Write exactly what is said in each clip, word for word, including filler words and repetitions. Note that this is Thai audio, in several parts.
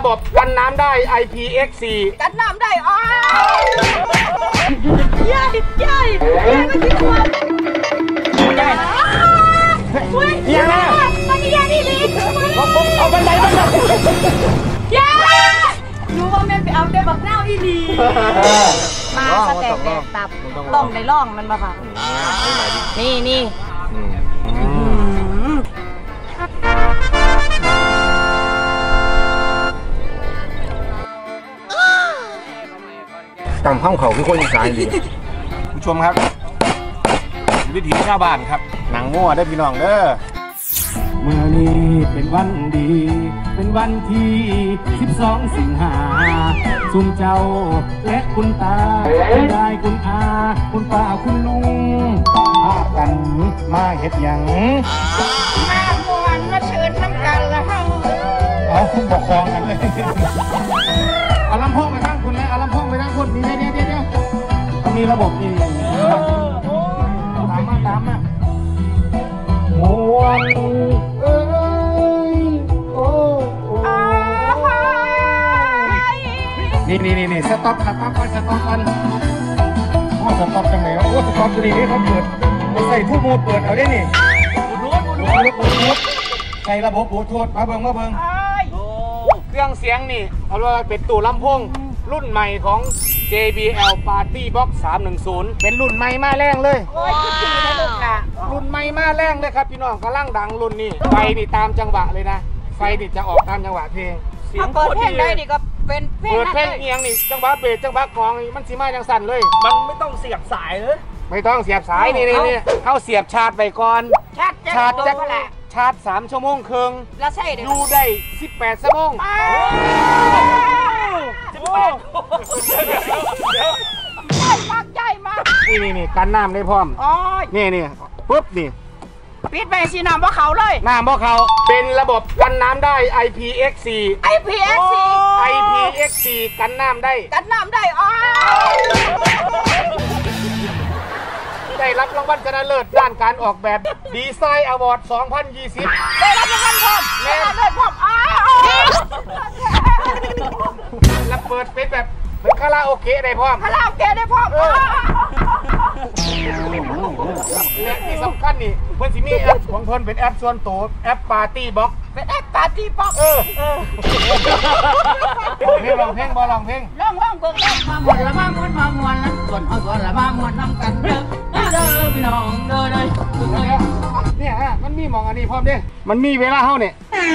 ระบบกันน้ำได้ ไอ พี เอ็กซ์ โฟร์กันน้ำได้อ๋อใหญ่ใหญ่ใหญ่ไม่คิดว่าใหญ่อุ้ยยังไงมันใหญ่นี่ลิเอาเอาบันไดบันไดใหญ่รู้ว่าแม่ไปเอาได้บักเน่าอีดีมาสแตกแดกตับต้องในร่องมันมาค่ะนี่นี่ตำข้าวเขาคือคนอีสานดีผู้ชมครับวิถีชาวบ้านครับหนังมั่วได้พี่น้องเด้อเมื่อนี้เป็นวันดีเป็นวันที่สิบสองสิงหาสุมเจ้าและคุณตาคุณยายคุณอาคุณป้าคุณลุงพากันมาเฮ็ดหยังมาบวนมาเชิญน้ำกันแล้วเอาคุณบอกคลองกันเลยเอาลำโพงไปทั้งคุณนะเอาลำโพงไปทั้งคุณนี่เดี๋ยวเดี๋ยวเดี๋ยวต้องมีระบบนี่ตามมาตามมาหวนเอ้ยโอ้นี่นี่นี่นี่สต็อปสต็อปก่อนสต็อปก่อนโอ้สต็อปจังไหนโอ้สต็อปตัวนี้เขาเปิดใส่ผู้มูดเปิดเอาได้นี่บูทูธบูทูธบูทูธใส่ระบบบลูทูธมาเบิ่งมาเบิ่งเครื่องเสียงนี่เอาว่าเป็นตู้ลำโพงรุ่นใหม่ของ เจ บี แอล Party Box สามหนึ่งศูนย์เป็นรุ่นใหม่มาแรงเลยโอ้ยจริงนะลูกนะรุ่นใหม่มาแรงเลยครับพี่น้องกำลังดังรุ่นนี้ไฟนี่ตามจังหวะเลยนะไฟนี่จะออกตามจังหวะเพลงเสียงเปิดเพลงได้นี่ก็เป็นเพลงเปิดเพลงเอียงนี่จังหวะเบสจังหวะกลองมันสีมาจังสั่นเลยมันไม่ต้องเสียบสายเลยไม่ต้องเสียบสายนี่นี่นี่เข้าเสียบชาร์จไปก่อนชาร์จชาร์จจะชาร์จสามชั่วโมงครึ่งแล้วใช่ดูได้สิบแปดชั่วโมงใหญ่มากใหญ่มากนี่นี่นี่กันน้ำได้พร้อมนี่นี่ปุ๊บนี่ปิดไปสีน้ำเพราะเขาเลยน้ำเพราะเขาเป็นระบบกันน้ำได้ ไอ พี เอ็กซ์ โฟร์ไอ พี เอ็กซ์ โฟร์ไอ พี เอ็กซ์ โฟร์ กันน้ำได้กันน้ำได้อ๋อได้รับรางวัลชนะเลิศด้านการออกแบบดีไซน์อวอร์ดสองพันยี่สิบได้รับรางวัลพร้อมแม่ได้พร้อมอ้าวแล้วเปิดเป็นแบบเป็นคาราโอเกะได้พร้อมคาราโอเกะได้พร้อมและที่สำคัญนี่เพื่อนสิมีแอปของเพื่อนเป็นแอปส่วนตัวแอป Party Box เป็นแอป Party Box เออเพลงลองเพลงบอลองเพลงร้องร้องเบิ่งมาหมดละมาหมดมาหมดละส่วนเอาส่วนละมาหมดทำกันเด้อเด้อพี่น้องเด้อเด้อเนี่ยฮะมันมีมองอันนี้พร้อมดิมันมีเวลาเท่าเนี่ย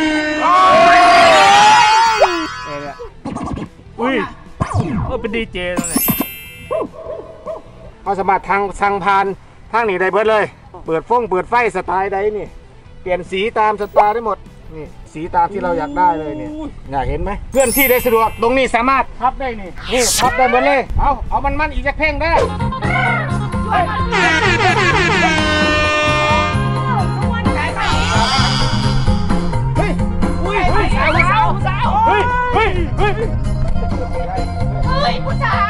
อุ้ยเออเป็นดีเจแล้วเนี่ยเขาสามารถทางสั่งผ่านทางนี้ได้เบิดเลยเปิดฟงเปิดไฟสไตล์ใดนี่เปลี่ยนสีตามสไตล์ได้หมดนี่สีตามที่เราอยากได้เลยเนี่ยอยากเห็นไหมเพื่อนที่ได้สะดวกตรงนี้สามารถพับได้นี่นี่พับได้หมดเลยเอาเอามันมันอีกสักเพลงได้เฮ้ยอุ้ยเฮ้ยสาวสาวสาวเฮ้ยเฮ้ยเฮ้ยเฮ้ยผู้สาว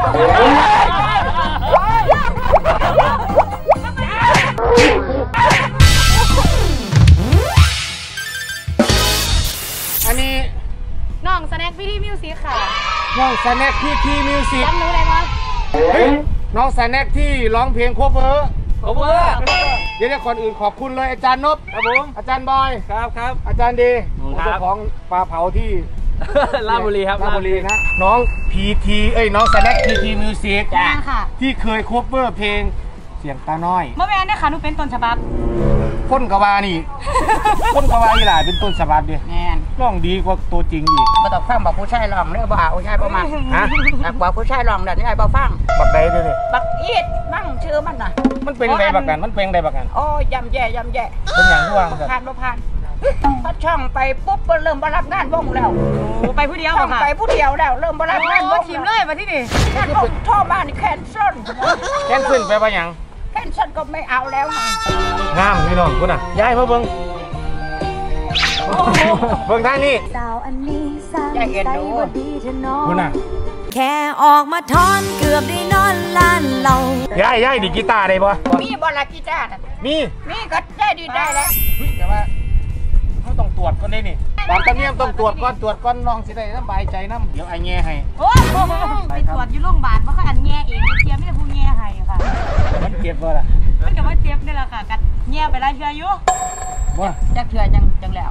อันนี้น้องสแน็คพี่ที่มิวสิกค่ะน้องสแน็คที่ที่มิวสิกจำหนูได้ปะน้องสแน็คที่ร้องเพลงโคเวอร์โคเวอร์เดี๋ยวคนอื่นขอบคุณเลยอาจารย์นพครับผมอาจารย์บอยครับครับอาจารย์ดีเจ้าของปลาเผาที่ราชบุรีครับราชบุรีนะน้องพีทีเอ้ยน้องสแน็คพีทีมิวสิกที่เคยโคเวอร์เพลงเสียงตาน้อยเมื่อวานเนี่ยค่ะหนูเป็นต้นฉบับพ้นกวานี่พ้นกวาอีหล่าเป็นต้นฉบับดิแน่นร้องดีกว่าตัวจริงอีกมาตอบฟังบอกผู้ชายร้องเรื่องบ่าวผู้ชายประมาณฮะบอกผู้ชายร้องเดี๋ยวนี้ไอ้บ่ฟังบักใดด้วยนี่บักอีดมั่งชื่อมันน่ะมันเป็นใดบักกันมันเป็นใดบักกันโอ้ยำแย่ยำแย่เป็นอย่างที่วางกันผ่านบ่ผ่านพอช่องไปปุ๊บเริ่มบรับงานวงแล้วไปผู้เดียวช่องไปผู้เดียวแล้วเริ่มบรับงานวงทีมเลยมาที่นี่งานวงท่อบ้านแคนเซิลแคนเซิลไปว่าอย่างแคนเซิลก็ไม่เอาแล้วงามพี่น้องคุณอ่ะย้ายมาเบิ้งเบิ้งท่านี่อย่าเห็นดูคุณอ่ะแค่ออกมาทอนเกือบได้นอนลานเราย้ายย้ายดิกีตาร์ได้ปะมีบอลกีตาร์มีมีก็ได้ดีได้แล้วแต่ว่าเขาต้องตรวจก่อนดิได้นี่ตามตำเนียมต้องตรวจก่อนตรวจก่อนน้องสิได้สบายใจน้ำเดี๋ยวไอ้แง่ให้โอ้ไปตรวจอยู่โรงพยาบาลเพราะเขาอันแง่เองเทียมไม่ได้พูดแง่ให้ค่ะมันเจ็บบ่ล่ะมันก็ว่าเจ็บนี่แหละค่ะกันแง่ไปไล่เชื่ออยู่ว่าจักเชื่อจังจังแล้ว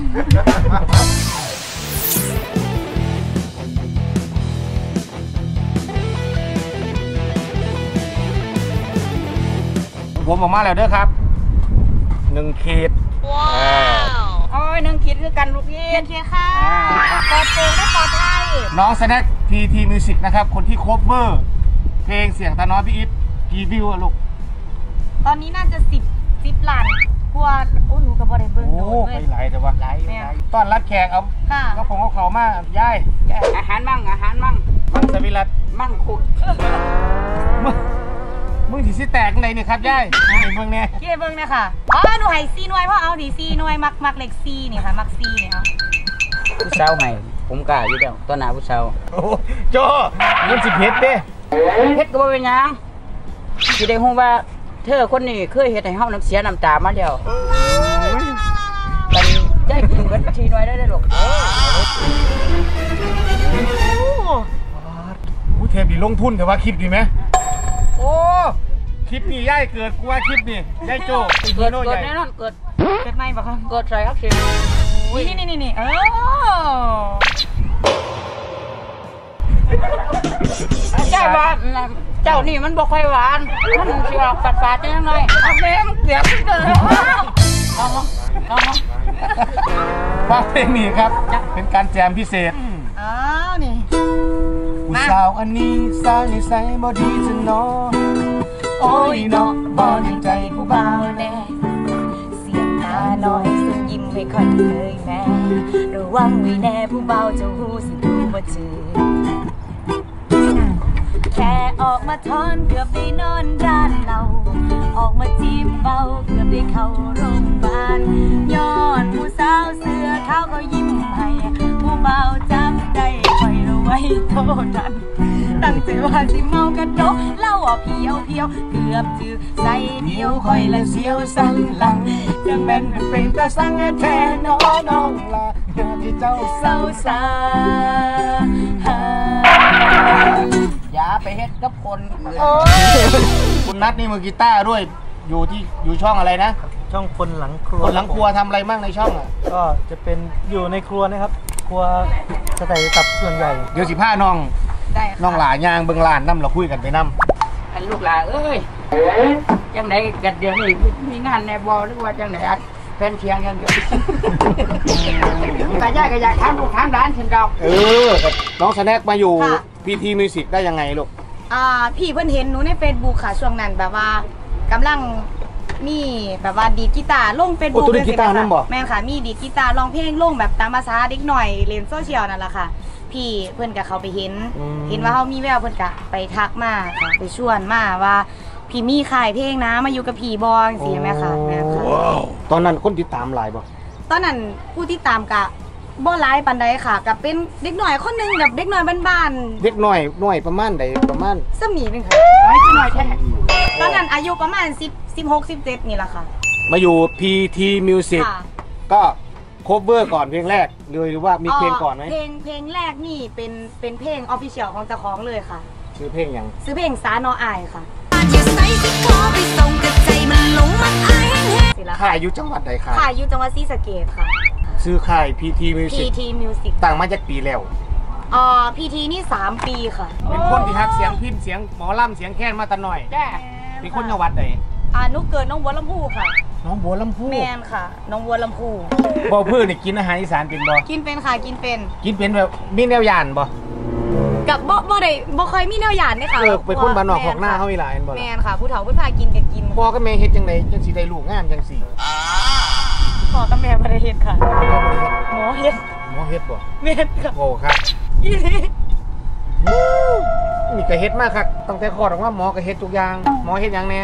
ผมออกมาแล้วเด้อครับหนึ่งขีดว้าวโอ้ยหนึ่งขีดคือกันลูกพี่เชียร์ค่ะปลอดโปร่งและปลอดภัยน้องสแน็คพีทีมิวสิกนะครับคนที่โคเวอร์เพลงเสียงตาน้อยพี่อิทกี่วิวอะลูกตอนนี้น่าจะสิบสิบล้านพวกโอ้หนูกับบอได้เบิ้งโอ้โดนไปเลยไหลแต่ว่าไหลต้อนรับแขกเอาค่ะก็ผมเอาเขามาย่ายอาหารมั่งอาหารมั่งมังสวิรัตมั่งขุดมึงมึงถีสิแตกในนี่ครับย่ายไอ้เมืองเนี่ยพี่ได้เบิ้งเนี่ยค่ะอ๋อหนูให้ซีหน่วยเพราะเอาดีซีหน่วยมักมักเล็กซีนี่ค่ะมักซีเนี่ยเอาผู้สาวให้ผมกล้าอยู่แล้วต้นหน้าผู้สาวโอ้โจมันสิเพชรเด้เฮ็ดก็บ่เป็นหยังสิได้ฮู้ว่าเธอคนนี้เคยเฮ็ดให้เฮาน้ำเสียน้ำตามาแล้วตอนนี้ได้กินเบิดทีหน่อยได้เด้อลูกโอ้เทปดีลงทุนแต่ว่าคลิปดีไหมโอ้คลิปนี้ย่ายเกิดกูว่าคลิปนี้ย่ายโจเกิดโน่เกิดใหญ่แน่นอนเกิดเกิดไหมปะคะเกิดใส่อักเสบนี่นี่นี่นี่เออเจ้าว่าเจ้านี่มันบ่ค่อยหวานมันสิออกฝาดๆจังหน่อยเอาแม่มันเกลียดเกินลองลองลองฟังเพลงนี้ครับเป็นการแจมพิเศษอ้าวนี่ผู้สาวอันนี้สาวนิสัยบ่ดีจะนอโอ้ยเนาะบ่ในใจผู้บ่าวแน่เสียงตาน้อยส่งยิ้มให้ค่อยเลยแม่ระวังไว้แน่ผู้เบาจะหูสิดูบ่จืดแค่ออกมาทอนเกือบได้นอนด้านเราออกมาจีบเบาเกือบได้เข้าโรงพยาบาลย้อนผู้สาวเสื้อขาวเขายิ้มให้ผู้เบาจับได้คอยระไว้เท่านั้นตั้งใจว่าสิเมากระดกเล่าว่าเพียวเพียวเกือบจือใส่เดียวคอยละเสียวสันหลังจะแม่นเป็นตาสังแท้น้อน้องลาที่เจ้าเศร้าสาอย่าไปเฮ็ดกับคนอื่นคุณนัทนี่มือกีตาร์ด้วยอยู่ที่อยู่ช่องอะไรนะช่องคนหลังครัวคนหลังครัวทำอะไรบ้างในช่องอ่ะก็จะเป็นอยู่ในครัวนะครับ ครัวสไตล์ตับส่วนใหญ่เดี๋ยวสิผ้าน้องได้น้องหลายางเบิ่งลานน้ำเราคุยกันไปน้อันลูกหลานเอ้ยจังไดกันเดี๋ยวนี้มีงานในบ่หรือว่าจังไดอัดแฟนเชียงยังอยู่กะยายกะยายถามลูกถามหลานเช่นเก่าำเออแต่น้องสแน็คมาอยู่พีทีมิวสิกได้ยังไงลูกอ่าพี่เพิ่นเห็นหนูใน Facebook ค่ะช่วงนั้นแบบว่ากำลังมีแบบว่าดีดกีตาร์ลงโอ้ Facebook ตัวดีดกีตาร์นั่นบ่แม่นค่ะมีดีดกีตาร์ร้องเพลงลงแบบตามภาษาเด็กหน่อยเล่นโซเชียลนั่นแหละค่ะพี่เพิ่นก็เขาไปเห็น เห็นว่าเฮามีแววเพิ่นก็ไปทักมาค่ะไปชวนมาว่าพี่มีขายเพลงนะมาอยู่กับพี่บอจังซี่แม่ค่ะแม่ค่ะตอนนั้นคนติดตามหลายบ่ตอนนั้นผู้ที่ตามกะบ่หลายปานใดค่ะกับเป็นเด็กหน่อยคนหนึงแบบเด็กหน่อยบ้านเด็กน้อยน้อยประมาณใดประมาณๆซ้ำนี้นึงค่ะไม่ใช่หน่อยแท้ตอนนั้นอายุประมาณสิบ สิบหก สิบเจ็ดนี่แหละค่ะมาอยู่พีทีมิวสิกค่ะก็โคเวอร์ก่อนเพลงแรกเลยหรือว่ามีเพลงก่อนไหมเพลงเพลงแรกนี่เป็นเป็นเพลงออฟฟิเชียลของเจ้าของเลยค่ะชื่อเพลงยังซื้อเพลงสานออายค่ะอย่าใส่สิขอไปส่งกระใจมันหลงมันไอ้แห้งสิละค่าค่ะยอยู่จังหวัดใดค่ายค่ะอยู่จังหวัดศรีสะเกษค่ะซื้อค่ายพีทีมิวพีสิกที Music ต่างมาจากปีแล้วอ่า พี ที นี่สามปีค่ะเป็นคนที่ฮักเสียงพินเสียงหมอลำเสียงแค้นมาแตะหน่อยแจ้เป็นคนจังหวัดใดอ่านุกเกิดน้องบัวลำพูค่ะน้องบัวลำพูแมนค่ะ น้องบัวลำพูบ่เพื่อนนี่กินอาหารอีสานเป็นบ่กินเป็นค่ะกินเป็นกินเป็นแบบมีแนวยานบ่กับบ่บ่ได้บ่เคยมีแนวหยาดเลยค่ะเออเป็นคนบ้านนอกของหน้าเขาอีหลายอันบ่แมล่ะนค่ะ ผู้เฒ่าเพิ่นพากินก็กินพ่อกับแม่เฮ็ดจังไดจังสิได้ลูกงามจังสิพ่อกับแม่บ่ได้เฮ็ดค่ะพ่อบ่ได้เฮ็ดหมอเฮ็ดหมอเฮ็ดบ่แม่นค่ะโอ้ครับอีหลีนี่ก็เฮ็ดมากครับตั้งแต่คลอดออกมาหมอก็เฮ็ดทุกอย่างหมอเฮ็ดหยังแน่เ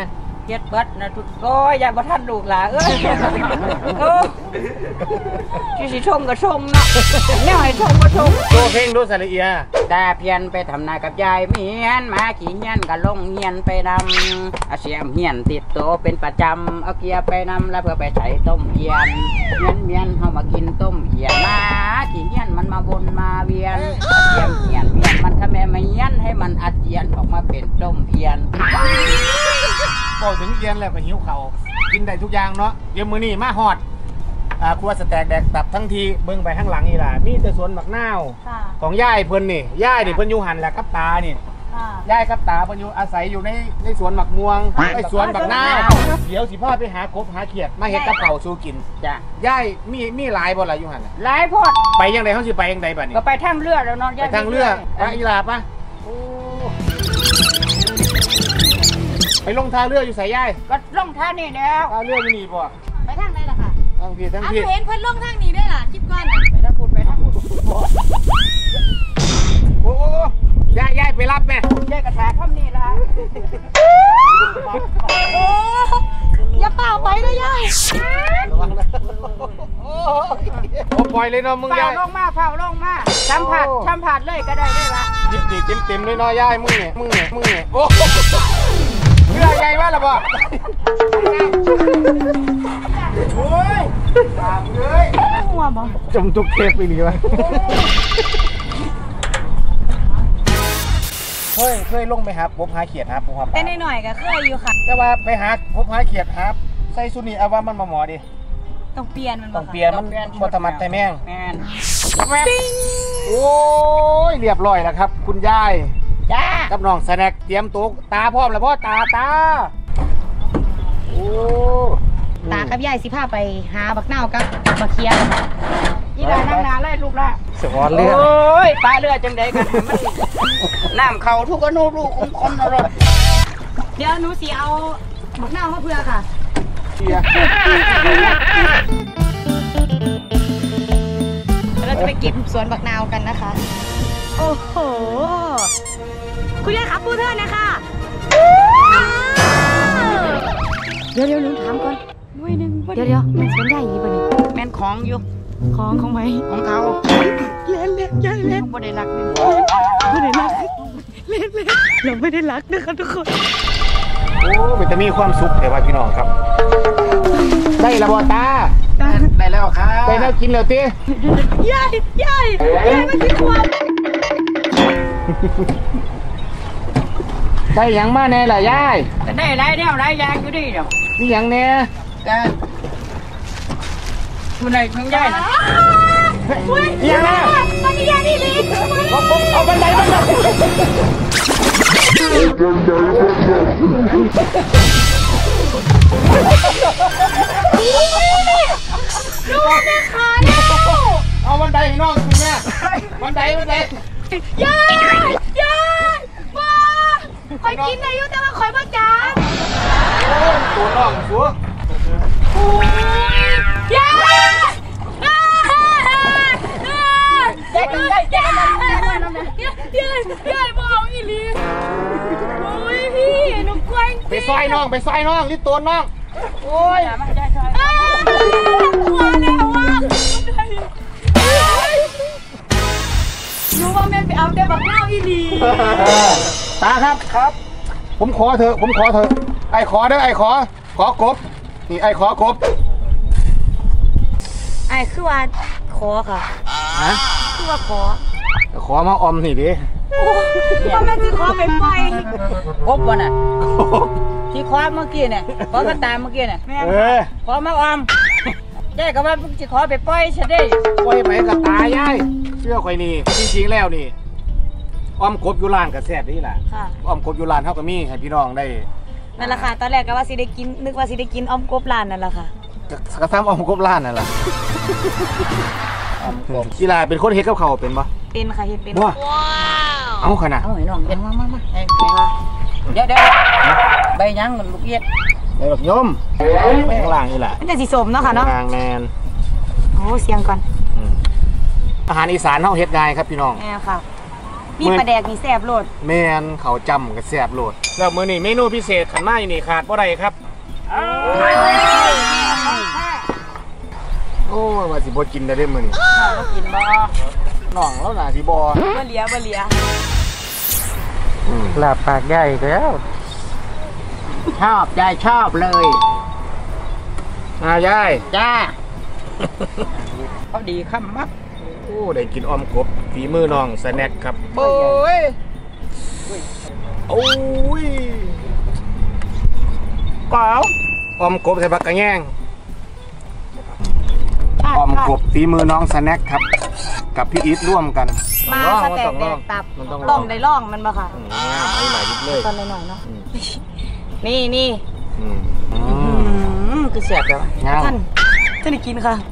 เจ็ดเบิดนะทุกโอ้ยอย่าบ่ทันลูกหล่ะเอ้ยโอ้ที่สิชมก็ชมเนาะแนวให้ชมก็ชมโตเพลงดูสระเอียตาเพียนไปทำนากับยายเมียนมาขี่เฮียนก็ลงเฮียนไปนำเอาเสียมเฮียนติดโตเป็นประจำเอาเกียร์ไปนำแล้วเพื่อไปใช้ต้มเอียนเมียนเมียนเฮามากินต้มเอียนมาขี่เฮียนมันมาวนมาเวียนเสียมเฮียนเมียนมันทำแม่ไม่เฮียนให้มันอาเจียนออกมาเป็นต้มเอียนบอกถึงเอียนแล้วก็หิวเขากินได้ทุกอย่างเนาะเดี๋ยวมื้อนี้มาฮอดอ่าครัวสแต็กแดกตับทั้งทีเบิ่งไปข้างหลังนี่ล่ะมีแต่สวนบักนาวค่ะของย่ายเพิ่นนี่ย่ายนี่เพิ่นอยู่หันแหละกับตานี่ค่ะย่ายกับตาเพิ่นอยู่อาศัยอยู่ในในสวนบักม่วงไอ้สวนบักนาวเดี๋ยวสิพาไปหากบหาเขียดมาเฮ็ดกับข้าวสู่กินจ้ะย่ายมีมีหลายบ่ล่ะอยู่หันน่ะหลายโพดไปยังไดเฮาสิไปยังไดบัดนี้ก็ไปทางเรือแล้วเนาะไปทางเรือไปอีลาปะไปลงท่าเรืออยู่ไสย่ายก็ล่องท่านี่แล้วท่าเรืออยู่นี่บ่ไปทางไหนล่ะค่ะทางพี่ทางเอาพี่เห็นเพิ่นลงทางนี้ด้วยล่ะคลิปก่อนน่ะไปทางพูดไปทางพูดโอ้ย่ายย่ายไปรับแม่เจ๊กระแทกคำนี้ละโอ้อย่าเปล่าไปนะยายระวังนะโอ้ปล่อยเลยเนาะมึงเฝ้าย่ายลงมาเฝ้าลงมาสัมผัสสัมผัสเลยก็ได้ได้ละยิบตีเต็มเต็มเลยเนาะย่ายมึงเนี่ยมึงเนี่ยมึงเนี่ยโอ้เรือใหญ่มากล่ะบ่โอ้ยตามเลยหัวบ่จมทุกเทปไปเลยวะเฮ้ยเคยลงไปหาพบหาเขียดหาปูหาปลาแต่หน่อยๆก็เคยอยู่ค่ะแต่ว่าไปหาพบหาเขียดหาใส่สุนีเอาว่ามันมาหมอดิต้องเปลี่ยนมันบ่ต้องค่ะเปลี่ยนมันบธรรมะไทยแม่งแมนโอ้ยเรียบร้อยแล้วครับ คุณยายจ้ากับน้องสแน็คเตรียมตัวตาพร้อมแล้วพ่อตาตาโอ้ตากับยายสิพาไปหาบักนาวกับบักเขียดอีหลานั่งนาเลยลูกละสวอนเรือโอ้ยปลาเรือจังใดกันมันน้ำเข่าทุกอนุลูกของคนเลยเดี๋ยวหนูสิเอาบักนาวมาเพื่อค่ะเชียร์เราจะไปเก็บสวนบักนาวกันนะคะ โอ้โห คุณยายครับพูดเถอะนะคะเดี๋ยวเดี๋ยวหนูถามก่อนด้วยนึงเดี๋ยวเดี๋ยวมันสวนใหญ่ยี่ปะนี่แม่นของอยู่ของของไหมของเขายายเล็กยายเล็กบ่ได้รักเป็นไม่ได้รักเล็กเล็กเราไม่ได้รักนะคะทุกคนโอ้มันจะมีความสุขเดี๋ยวว่าพี่น้องครับ ได้ละบอตาได้แล้วครับได้แล้วกินแล้วตียายยายยายมันคือความได้หยังมาแน่ล่ะยายแต่ได้หลายแนวหลายอย่างอยู่ดีเดี๋ยวนี่หยังแน่แต่มันได้ทั้งย่ายนะนี่หยังแน่มันนี่ยายนี่ลิงเอาเอาเอาบันไดบันไดดูแม่ขาเนี่ยเอาบันไดให้น้องคุณแม่บันไดบันไดยายยายมาคอยกินอายุแต่ว่าคอยบ้าจ้าตัวน้องสัวยายยายยายยายยายยายบอกอีลีโอ้ยพี่หนูกลัวจริงไปซอยน้องไปซอยน้องรีบตัวน้องโอ้ยไม่ได้ใช่อ้าวกลัวแล้วว่ะหนูว่าแม่ไปเอาแต่บักเน่าอีลีตาครับครับ ผมขอเถอะผมขอเถอะไอ้ขอเด้อไอ้ขอขอกบนี่ไอ้ขอกบไอ้คือว่าขอค่ะฮะคือว่าขอขอมาออมนี่ดิพ่อแม่จะขอไปปล่อยครบวะน่ะที่คว้าเมื่อกี้เนี่ยขอกระตามเมื่อกี้เนี่ยเออขอมาออมได้ก็ว่าจะขอไปปล่อยใช่ได้ปล่อยไปกับตายายเชื่อข่อยนี่จริงๆแล้วนี่ออมกบอยู่ร้านกับแซ่บนี่แหละค่ะออมกบอยู่ร้านเท่ากับมีให้พี่น้องได้นั่นแหละค่ะตอนแรกก็ว่าสิได้กินนึกว่าสิได้กินอ้อมกบลานนั่นแหละค่ะกระซ้ำออมกบร้านนั่นแหละออมกบกีฬาเป็นคนเฮ็ดกับเขาวเป็นปะเป็นค่ะเห็นเป็นว้าเอาขนาดเอาให้น้องเย็นมามามาเดี๋ยวเดี๋ยวใบยังมันลูกเย็ดไอ้แบบยมไปข้างล่างนี่แหละมันจะสีสมเนาะค่ะเนาะข้างล่างแมนโอ้เสียงก่อนอืมอาหารอีสานเฮาเฮ็ดง่ายครับพี่น้องแม่ค่ะมีปลาแดกมีแซ่บโลดแม่นเขาจำกับแซ่บโลดแล้วมื้อนี้เมนูพิเศษขันไม้นี่ขาดบ่ได้ครับโอ้ว่าสิบ่กินได้เด้มื้อนี้เรากินบ่น้องแล้วน่ะสิบ่บ่เหลียบ่เหลียอืมลาบปากใหญ่แล้วชอบยายชอบเลยอายายจ้าพอดีคำมักโอ้ได้กินออมกบฝีมือน้องสแน็คครับโอ้ยโอ้ยเก๋าออมกบใส่ผักกระแยงออมกบฝีมือน้องสแน็คครับ กับพี่อีทร่วมกันมาสแต็กแดกตับมันต้องล่องได้ล่องมันบ่ค่ะอืมเอาหลายยิบเลยตอนหน่อยๆเนาะอืมนี่นี่อืมอือืมมคือเสียบแล้วงามท่านท่านได้กินค่ะ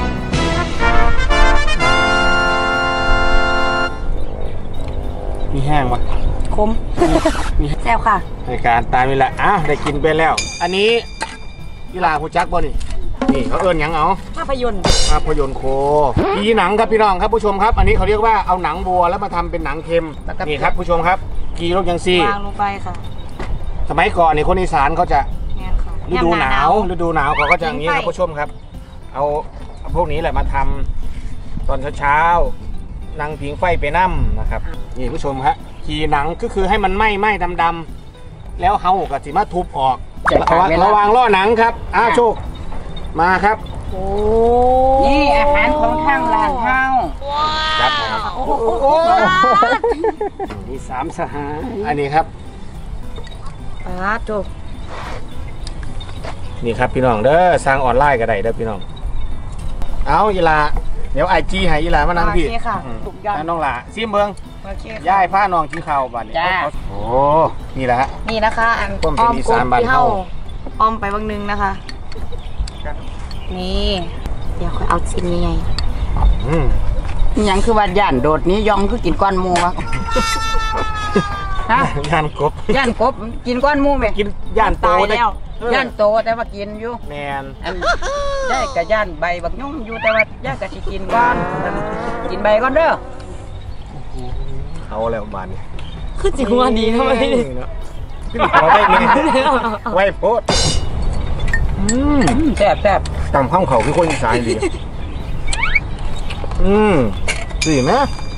มีแห้งปะคมแซ่บค่ะในการตามนี่แหละอ่ะได้กินไปแล้ว อันนี้กีฬาผู้จักบ่นี่นี่เขาเอิ้นหยังเอาภาพยนตร์ภาพยนตร์โคปีหนังครับพี่น้องครับผู้ชมครับ อันนี้เขาเรียกว่าเอาหนังวัวแล้วมาทำเป็นหนังเค็มนี่ครับผู้ชมครับ กีโรกยังซี่วางลงไปค่ะสมัยก่อนในคนอีสานเขาจะแม่นค่ะฤดูหนาวฤดูหนาวเขาก็จะอย่างนี้ผิคงรับไฟผู้ชมครับ เอาเอาพวกนี้แหละมาทำตอนเช้าๆนั่งผิงไฟไปนั่มนะครับนี่ผู้ชมครับขี่หนังก็คือให้มันไหม้ไหม้ดำๆแล้วเฮากับสิมาทุบออกระวังระวังล่อหนังครับอ้าโชคมาครับโอ้นี่อาหารของทางร้านเฮาครับโอ้โหโอ้โหมีสามสหายอันนี้ครับอ่าจบนี่ครับพี่น้องเด้อสร้างออนไลน์ก็ได้เด้อพี่น้องเอาอีหลาเดี๋ยวไอจีให้อีหลามานั่งพี่โอเคค่ะอืมถูกยอดน้องหลาซิมเบิงโอเคค่ะย่ายผ้าน้องกินข้าวบ้านนี้จ้าโอ้นี่แหละฮะนี่นะคะอันต้มเป็นอีสานบ้านที่เฮาอ้อมไปบางนึงนะคะ นี่ เดี๋ยวค่อยเอาชิ้นนี้ไงอืมยังคือว่าย่านโดดนี้ยองคือกินก้อนหมูวะฮะย่านกบย่านกบกินก้อนหมูไหมกินย่านโตตายได้แล้วเออย่านโตแต่ว่ากินอยู่แมนอันย่ายกับย่านใบบักยุ่งอยู่แต่ว่าย่ายกับสิกินก้อนกินใบก้อนเด้อเอาแล้วบ้านนี้คือจิ๋วอันนี้ทำไมเนาะขึ้นขอได้เลยไว้โพดอืมแซ่บแซ่บตำข้าวเขาคือคนอีสานดีอืมดีไหม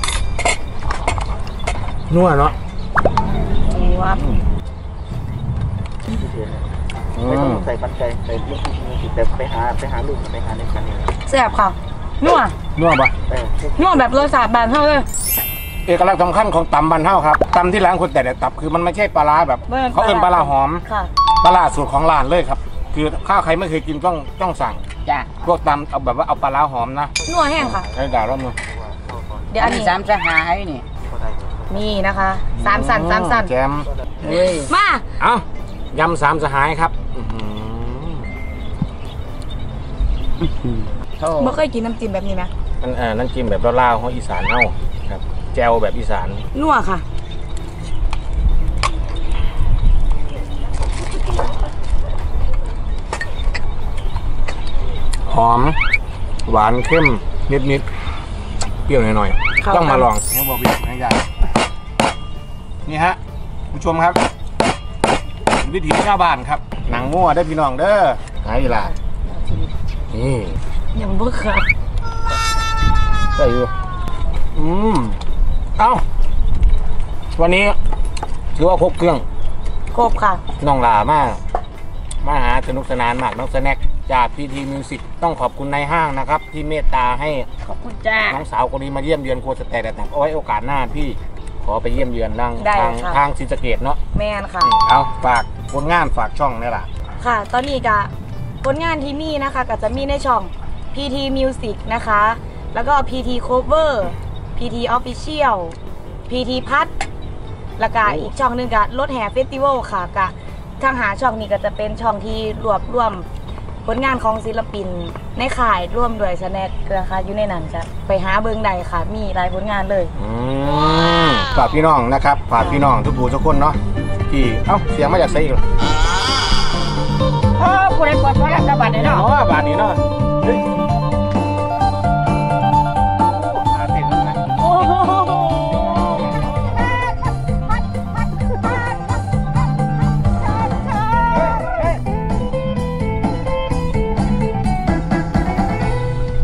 นัวเนาะวับไม่ต้องใส่ปัจจัยใส่ลูกศิษย์แต่ไปหาไปหาลูกไปหาในคันนี้แซ่บค่ะ นัวนัวปะเออนัวแบบรสชาติบานเท่าเลยเอกลักษณ์สำคัญของตำบันเท่าครับตำที่ร้านคนแต่ตับคือมันไม่ใช่ปลาร้าแบบเขาเอิ้นปลาร้าหอมค่ะปลาร้าสูตรของร้านเลยครับ คือข้าวใครไม่เคยกินต้องต้องสั่งจ้าพวกตำเอาแบบว่าเอาปลาร้าหอมนะนัวแห้งค่ะใช้ด่าแล้วมึงเดี๋ยวอัอันนนี้นี้สามสหายนี่นี่นะคะสามสันสามสันแจมเฮ้ยมาเอ้ายำสามสหายครับอื้อหือโธ่ไม่เคยกินน้ำจิ้มแบบนี้ไหมนั่นเออนั่นจิ้มแบบลาวๆของอีสานเฮาครับแจวแบบอีสานนัวค่ะหอม หวานเข้มนิดๆเปรี้ยวหน่อยครับๆต้องมาลองนี่บอกพี่นะยายนี่ฮะผู้ชมครับ วิถีชาวบ้านครับหนังมั่วได้อพี่น้องเด้อหายอีหล่ะนี่ยังบ่ครับได้อยู่อืมเอ้าวันนี้ถือว่าครบเครื่องครบค่ะน้องหลามากมาหาสนุกสนานมากน้องสแน็คจากพีทีมิวสิกต้องขอบคุณในห้างนะครับ ที่เมตตาให้ขอบคุณจ้าน้องสาวคนนี้มาเยี่ยมเยือนครัวสแต็กแต่เอาไว้โอกาสหน้าพี่ขอไปเยี่ยมเยือนทางได้ทางค่ะทางศรีสะเกษเนาะแมนค่ะเอาฝากผลงานฝากช่องนี่แหละค่ะ ตอนนี้ก็ผลงานที่มีนะคะก็จะมีในช่อง พี ที Music นะคะ แล้วก็ พี ที Cover พี ที Official พี ที พัดแล้วก็อีกช่องหนึงก็รถแห่เฟสติวัลค่ะก็ทางหาช่องนี้ก็จะเป็นช่องที่รวบรวมผลงานของศิลปินในข่ายร่วมด้วยสแน็คนะคะอยู่ในนั้นจ้ะไปหาเบิงใดค่ะ มีหลายผลงานเลยอืมฝากพี่น้องนะครับฝากพี่น้องทุกผู้ทุกคนเนาะที่เอ้าเสียงมาจากไซอีกเหรอโอ้ผู้ใดเปิดโทรศัพท์บัตรได้เนาะอ๋อบาทนี้เนาะเฮ้ยอาเต้นแล้วนะโอ้โห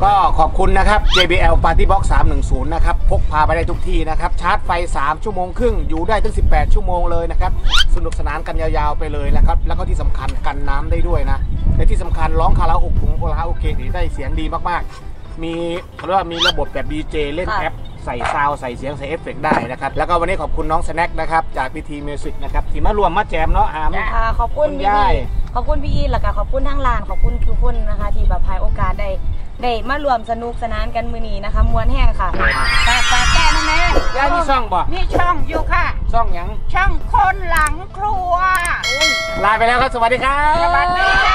ก็ขอบคุณนะครับ เจ บี แอล Party Box สามหนึ่งศูนย์นะครับพกพาไปได้ทุกที่นะครับชาร์จไฟสามชั่วโมงครึ่งอยู่ได้ถึงสิบแปดชั่วโมงเลยนะครับสนุกสนานกันยาวๆไปเลยนะครับแล้วก็ที่สำคัญกันน้ำได้ด้วยนะและที่สำคัญร้องคาราโอเกะคาราโอเกะนี่ได้เสียงดีมากๆมีเขาเรียกว่ามีระบบแบบ ดี เจ เล่นแอปใส่ซาวใส่เสียงใส่เอฟเฟกต์ได้นะครับแล้วก็วันนี้ขอบคุณน้องสแน็คนะครับจากพีทีมิวสิกนะครับที่มารวมมาแจมเนาะอามค่ะขอบคุณพี่ย่ายขอบคุณพี่อีแล้วก็ขอบคุณทั้งร้านขอบคุณทุกคนนะคะที่แบบให้โอกาสได้ได้มารวมสนุกสนานกันมื้อนี้นะคะมวนแห้งค่ะฝากฝากแก้นั่นแน่ย่ายมีซ่องบ่มีช่องอยู่ค่ะซ่องหยังช่องคนหลังครัวลาไปแล้วครับสวัสดีครับสวัสดีค่ะ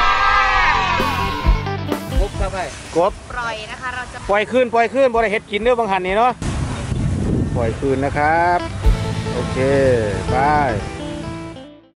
กบครับไปกบปล่อยนะคะเราจะปล่อยคืนปล่อยคืนบริเฮ็ดกินเนื้อบางหันนี่เนาะปล่อยคืนนะครับโอเคไป